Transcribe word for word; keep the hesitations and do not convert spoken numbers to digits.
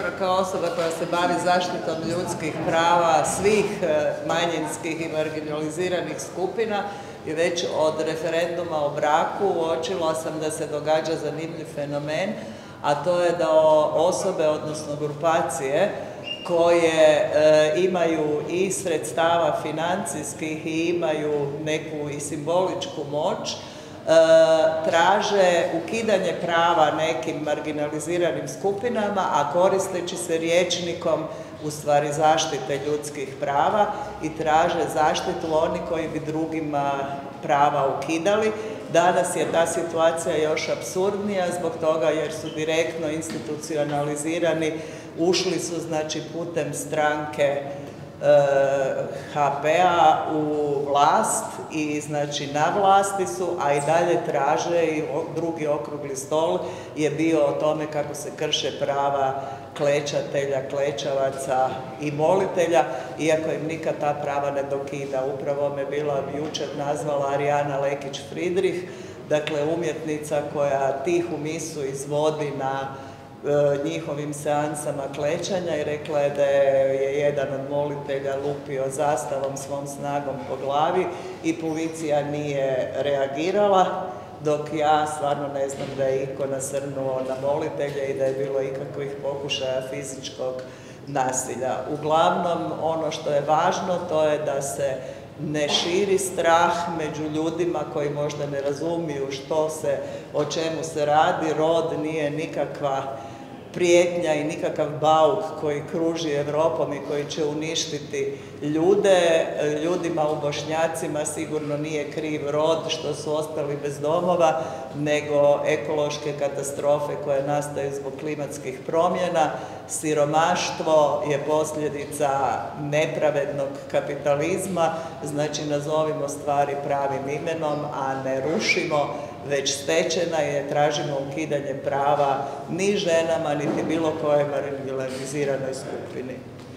kao osoba koja se bavi zaštitom ljudskih prava svih manjinskih i marginaliziranih skupina i već od referenduma o braku uočila sam da se događa zanimljiv fenomen, a to je da osobe, odnosno grupacije, koje e, imaju i sredstava financijskih i imaju neku i simboličku moć, e, traže ukidanje prava nekim marginaliziranim skupinama, a koristeći se rječnikom u stvari zaštite ljudskih prava i traže zaštitu oni koji bi drugima prava ukidali. Danas je ta situacija još apsurdnija zbog toga jer su direktno institucionalizirani, ušli su znači putem stranke e, ha pe-a u vlast i znači na vlasti su, a i dalje traže i drugi okrugli stol je bio o tome kako se krše prava klečatelja, klečavaca i molitelja, iako im nikad ta prava ne dokida. Upravo me bila jučer nazvala Arijana Lekić Fridrih, dakle umjetnica koja tihu misu izvodi na e, njihovim seansama klečanja i rekla je da je jedan od molitelja lupio zastavom svom snagom po glavi i policija nije reagirala, dok ja stvarno ne znam da je iko nasrnuo na molitelje i da je bilo ikakvih pokušaja fizičkog nasilja. Uglavnom, ono što je važno to je da se ne širi strah među ljudima koji možda ne razumiju što se, o čemu se radi. Rod nije nikakva prijetnja i nikakav bauk koji kruži Europom i koji će uništiti ljude. Ljudima u Bošnjacima sigurno nije kriv rod što su ostali bez domova, nego ekološke katastrofe koje nastaju zbog klimatskih promjena. Siromaštvo je posljedica nepravednog kapitalizma, znači nazovimo stvari pravim imenom, a ne rušimo već stečena je, tražimo ukidanje prava ni ženama, niti bilo koje marginaliziranoj skupini.